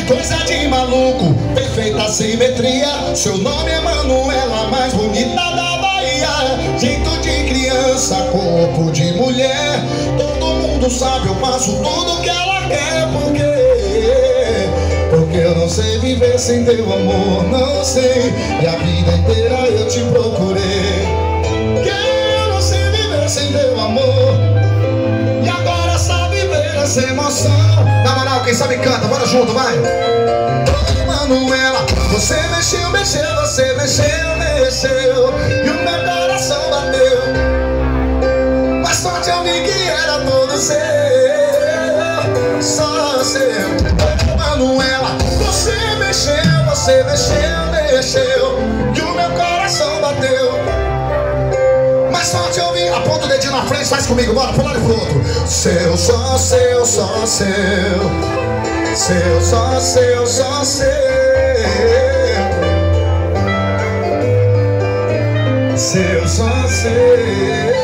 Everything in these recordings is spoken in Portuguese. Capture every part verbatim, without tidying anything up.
coisa de maluco, perfeita simetria. Seu nome é Manuela, mais bonita da Bahia. Jeito de criança, corpo de mulher. Todo mundo sabe, eu faço tudo que ela quer. Porque, porque eu não sei viver sem teu amor, não sei. E a vida inteira eu te procurei. Que eu não sei viver sem teu amor. E agora só viver essa emoção. Na moral, quem sabe canta, bora junto, vai. Oi, Manuela, você mexeu, mexeu, você mexeu, mexeu. E o meu coração bateu. Mas só te ouvi que era todo seu, só seu. Oi, Manuela, você mexeu, você mexeu, mexeu. E o meu coração bateu. Mas só te ouvi, aponta o dedinho na frente, faz comigo, bora, pro lado e pro outro. Seu, só seu, só seu. Seu, só seu, só seu. Seu, só seu.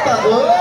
Eita, agora